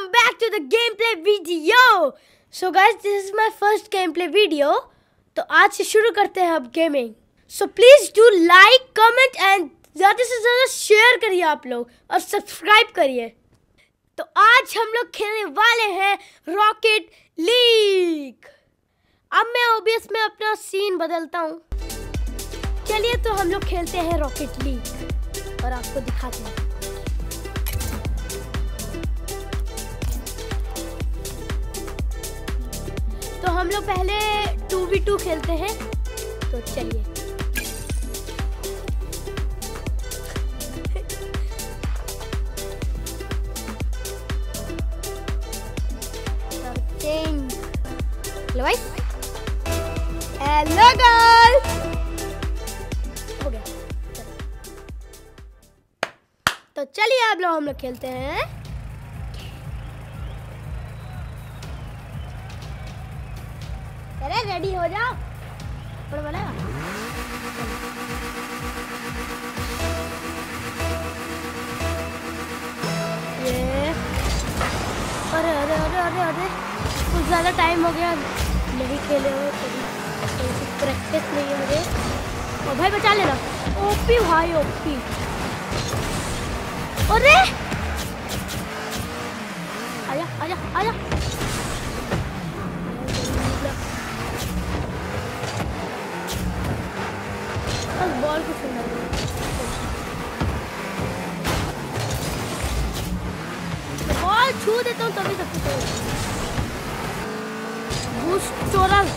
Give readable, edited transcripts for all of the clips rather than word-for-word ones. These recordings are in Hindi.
welcome back to the gameplay video. So guys, this is my first gameplay video. तो आज से शुरू करते हैं अब gaming. So please do like, comment and ज़्यादा से ज़्यादा शेयर करिए आप लोग और सब्सक्राइब करिए. तो आज हम लोग खेलने वाले हैं रॉकेट लीग. अब मैं OBS में अपना सीन बदलता हूँ. चलिए तो हम लोग खेलते हैं रॉकेट लीग और आपको दिखाते हैं. तो हम लोग पहले 2v2 खेलते हैं. तो चलिए. हेलो भाई. Hello guys. हो गया. तो चलिए अब हम लोग खेलते हैं. अरे रेडी हो जाओ. पर बोलेगा ये. अरे अरे अरे अरे अरे कुछ ज़्यादा टाइम हो गया नहीं खेले हुए. कभी प्रैक्टिस नहीं है मुझे. और भाई बचा लेना. ओपी भाई ओपी. अरे आजा आजा आजा. बॉल को छूना है. बॉल छू देता हूँ तभी सब कुछ होगा. बूस्ट चोरल.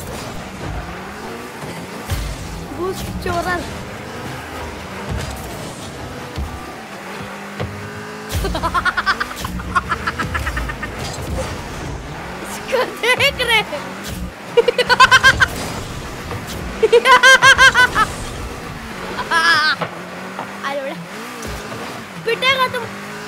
बूस्ट चोरल. इसको देख रहे हैं. अरे पिटेगा तुम.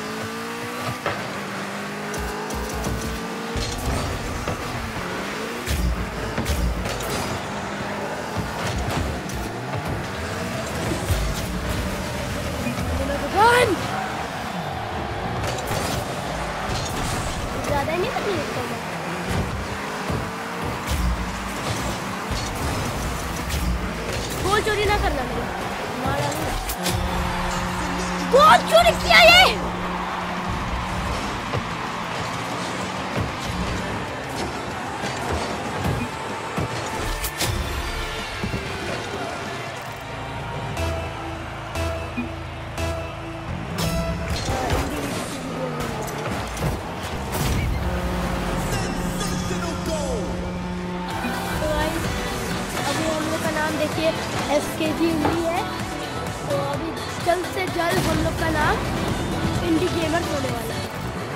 ज्यादा नहीं तकलीफ होगा. गोल चोरी ना करना मेरे. गोल चोरी किया ये. अभी हम लोग का नाम देखिए SKG इंडी है. तो अभी जल्द से जल्द हम लोग का नाम इंडी गेमर होने वाला है.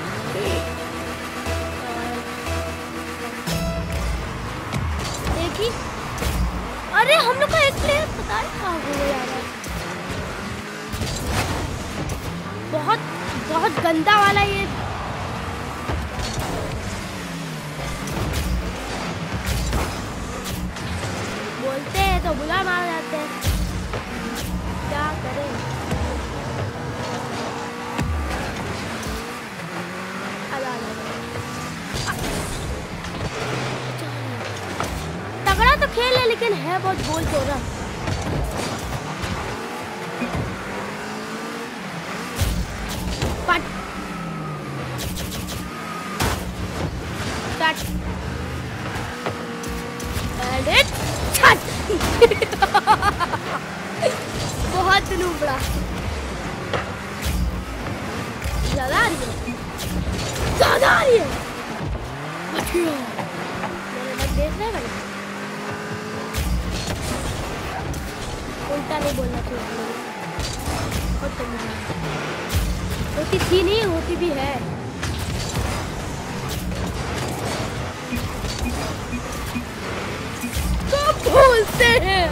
देखिए. अरे हम लोग का एक प्लेयर पता है कहाँ होने जा रहा है. बहुत बहुत गंदा वाला ये. बोलते हैं तो बुला मार जाते हैं. क्या करें. तगड़ा तो खेल है लेकिन है बहुत गोल चोरा. पट कट एंड इट छट. बहुत नूबड़ा. ज्यादा आ रही है. ज्यादा आ रही है. मेरे लग देख रहे भाई. उल्टा नहीं बोलना चाहिए. होती थी नहीं होती भी है. तो बोलते हैं.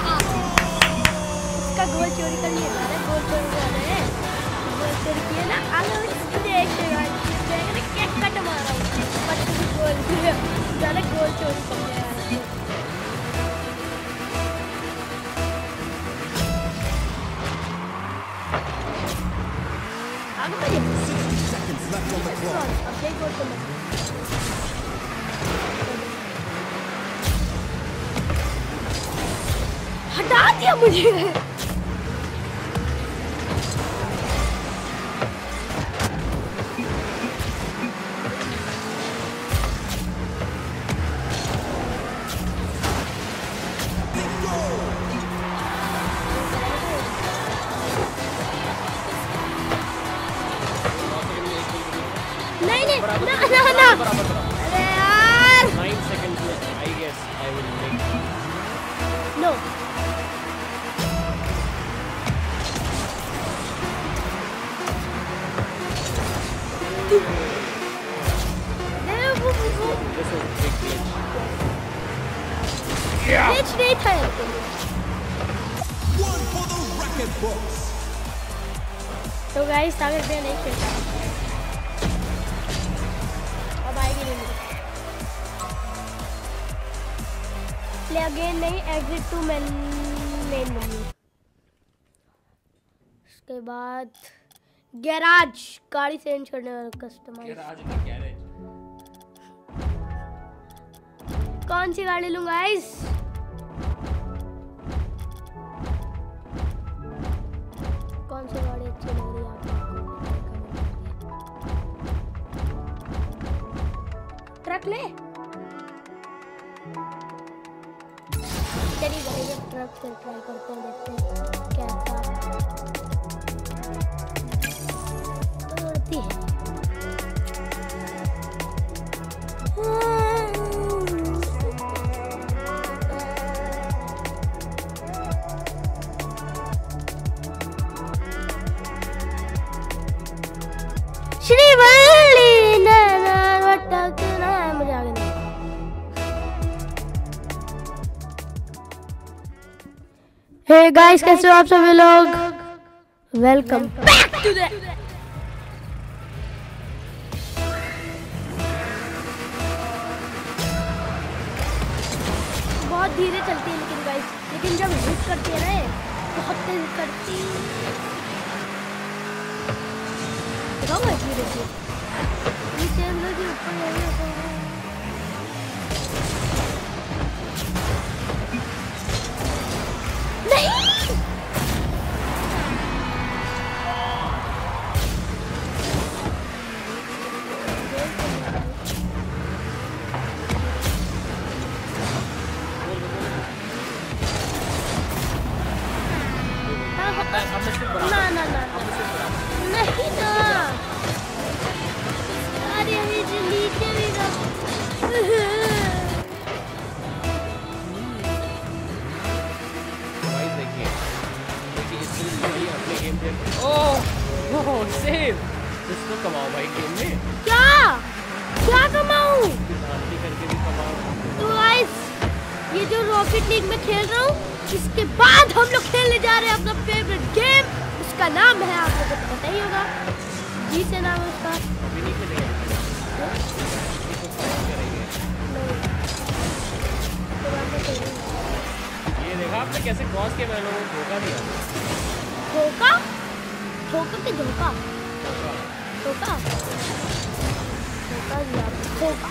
इसका गोल चोरी कर लिया. गोल चोरी कर रहे हैं. गोल चोरी किया ना. आगे देखेगा क्या कट मारा हूँ. गोल ज़्यादा गोल चोरी करने वाला. आगे बढ़िए. हटा दिया मुझे। नहीं नहीं ना ना ना, अरे यार 9 seconds I guess I will make no this was big glitch. Glitch नहीं था। One for the record books. तो गाइस सागर पे नहीं खेलता, अब आएगी नहीं मुझे। प्ले अगेन नहीं, एग्जिट टू मेन मेन्यू। उसके बाद गैराज, गाड़ी चेंज करने वाला कस्टमाइज। गैराज में गैरेज। कौन सी गाड़ी लूँ गाइस? कौन सी गाड़ी अच्छी लग रही है आपको? ट्रक ले, चलिए गाइस ट्रक से ट्राई करते हैं, देखते हैं कैसा उड़ती है। श्रीवल्ली नैना वटकना, मुझे आगे नहीं। हे गाइस, कैसे हो आप सभी लोग? वेलकम बैक टू द बहुत धीरे चलती है लेकिन गाइस, लेकिन जब हिट करती है ना ये बहुत तेज करती है। धीरे धीरे नीचे अंदर के ऊपर नहीं होता है। नहीं ना ना ना नहीं ना, अरे ये नीचे भी ना। भाई देखिए इसमें भाई अपने गेम पे ओह सेव इसको कमाओ भाई गेम में। क्या क्या कमाऊं? शांति करके भी कमाओ। तो गाइस ये जो रॉकेट लीग में खेल रहा हूँ, इसके बाद हम लोग खेलने जा रहे हैं अपना फेवरेट गेम। उसका नाम है, आप लोगों को पता ही होगा, जी से नाम है उसका। अभी नहीं खेलेंगे, ये देखा आपने कैसे क्रॉस किया, मैंने लोगों को धोखा दिया। धोखा? धोखा के धोखा? धोखा? धोखा दिया, धोखा।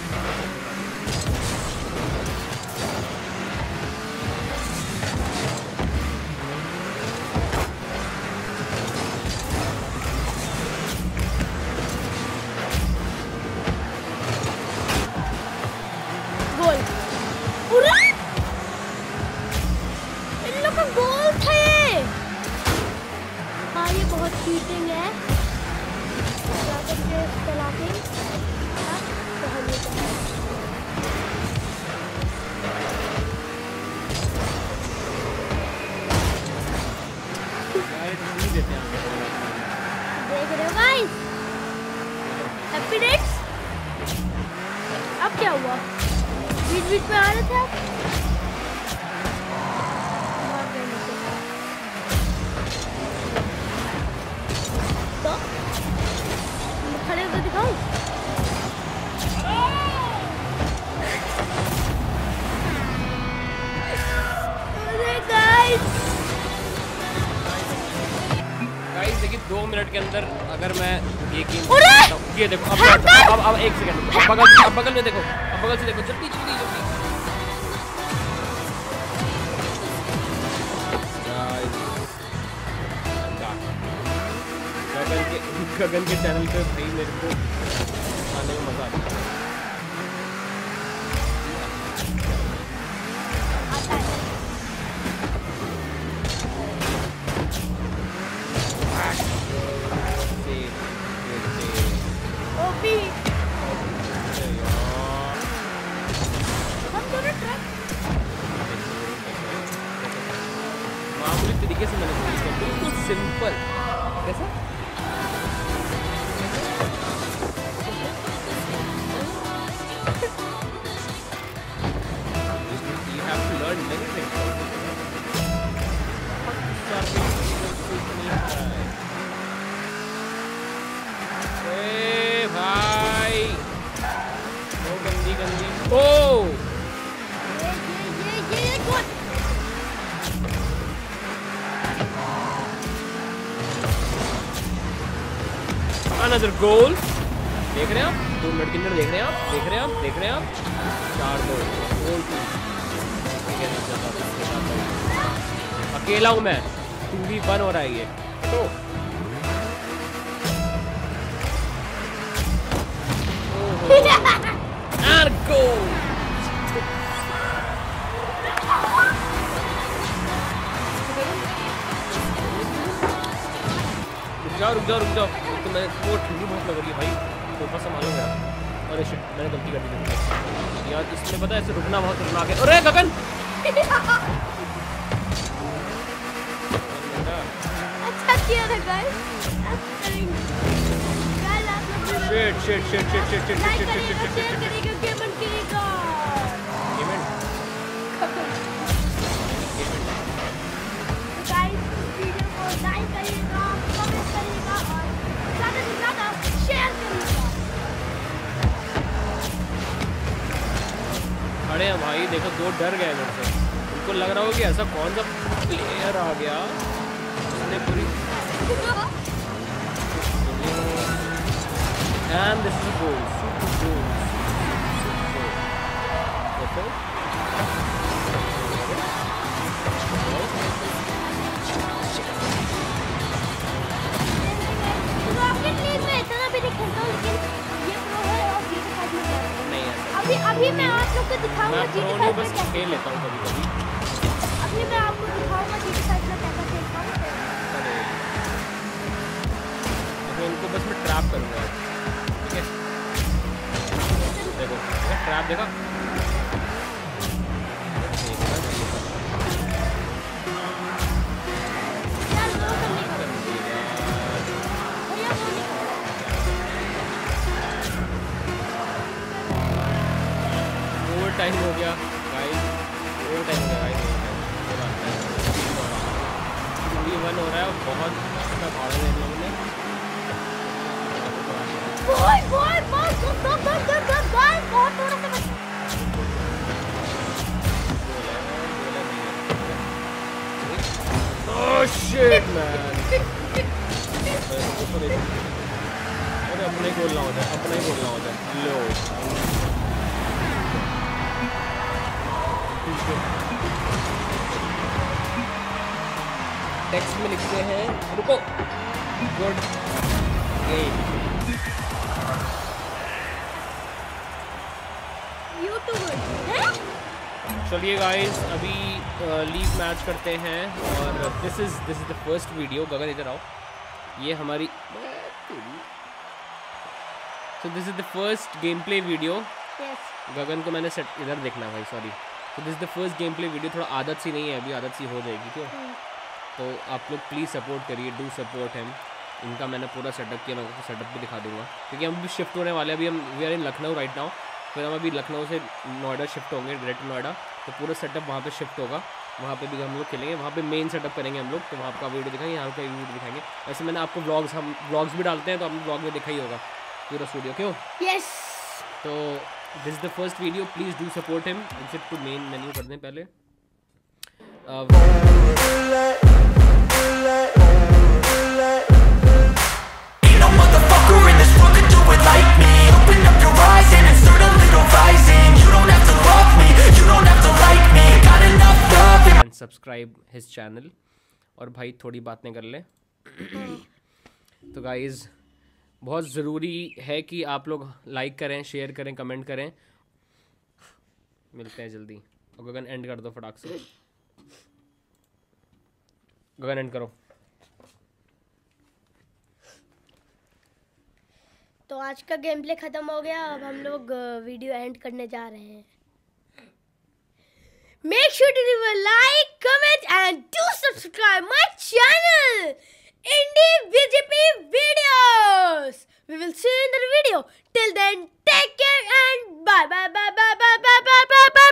गोल, पूरा इन लोग का गोल था ये। हाँ ये बहुत चीटिंग है, चला के तो हम ये देते हैं देख रहे हो गाइस, हैप्पी डेट्स। अब क्या हुआ? बीच बीच में आ रहे थे आप? तो खड़े होकर दिखाऊं? अरे गाइस देखिए 2 मिनट के अंदर अगर मैं ये गेम अरे! ये देखो अब 1 सेकंड अब बगल में देखो, अब बगल से देखो, जल्दी जल्दी जल्दी गगन के चैनल पे भाई मेरे को आने में मजा आता है। मामूली तरीके से मैंने बोली, बिल्कुल सिंपल। कैसा? You have to learn many things. भाई वो गंदी गंदी ओ अनदर गोल। देख रहे हैं आप, 2 मिनट के अंदर देख रहे हैं आप, देख रहे हैं आप, देख रहे हैं आप, 4-2 गोल। अकेला हूँ मैं, 2v1 हो रहा है ये तो। And goal! रुक जाओ तो मैं वो ठंडी बहुत लग रही है भाई, सोफा संभालो मेरा। अरे शिट, मैंने गलती कर दी यार, इसमें पता है ऐसे रुकना बहुत खतरनाक है। अरे गगन अच्छा किया था गाइस। शिट अरे भाई देखो, 2 डर गए मेरे से। उनको लग रहा हो कि ऐसा कौन सा प्लेयर आ गया उसने पूरी। And this is a goal, super goal, rocket league में इतना भी नहीं खेलता हूं, लेकिन ये प्रो है और जीटी 5 में नहीं है। अभी मैं आप लोग को दिखाऊंगा मैं जीटी 5 में बस कैसे खेल लेता हूँ कभी-कभी। अभी मैं आपको दिखाऊंगा जीटी 5 में कैसे खेलता हूं। अरे देखो, इनको बस मैं ट्रैप करूँगा, ठीक है? देखो ट्रैप देखा, टाइम हो गया गाइस, ओवर टाइम हो गया गाइस। 2v1 हो रहा है, बहुत अच्छा भाड़ा है इन लोगों ने। बॉल बहुत थोड़ा सा Oh shit man! अरे अपना ही बोलना होता है, अपना ही बोलना होता है। लो टेक्स्ट में लिखते हैं, रुको, गुड गेम। चलिए गाइस, अभी लीग मैच करते हैं और this is the first video. Gagan इधर आओ, ये हमारी so this is the first game play video. Gagan को मैंने सेट इधर देखना है भाई, सॉरी। तो this is the first game play video. थोड़ा आदत सी नहीं है अभी, आदत सी हो जाएगी क्यों। तो आप लोग प्लीज़ सपोर्ट करिए, डू सपोर्ट हिम। इनका मैंने पूरा सेटअप किया, मैं आपको सेटअप भी दिखा दूंगा क्योंकि हम भी शिफ्ट होने वाले हैं। अभी हम we are in Lucknow right now, फिर हम अभी लखनऊ से नोएडा शिफ्ट होंगे, डायरेक्ट नोएडा। तो पूरा सेटअप वहाँ पे शिफ्ट होगा, वहाँ पे भी हम लोग खेलेंगे, वहाँ पे मेन सेटअप करेंगे हम लोग। तो वहाँ का वीडियो दिखाएंगे, यहाँ का वीडियो दिखाएंगे। वैसे मैंने आपको हम व्लॉग्स भी डालते हैं, तो आपने व्लॉग में देखा ही होगा पूरा स्टूडियो, क्यों? यस। तो this is the first video, please do support him. Exit to main menu कर दें पहले। Subscribe his channel. और भाई थोड़ी बातें कर ले। तो गाइज बहुत ज़रूरी है कि आप लोग लाइक करें, शेयर करें, कमेंट करें। मिलते हैं जल्दी। और गगन एंड कर दो फटाक से। गगन एंड करो। तो आज का गेम प्ले खत्म हो गया, अब हम लोग वीडियो एंड करने जा रहे हैं। Make sure to leave a like, comment and do subscribe my channel, Indie VGP Videos. We will see you in the video. Till then, take care and bye bye bye bye bye bye bye bye bye.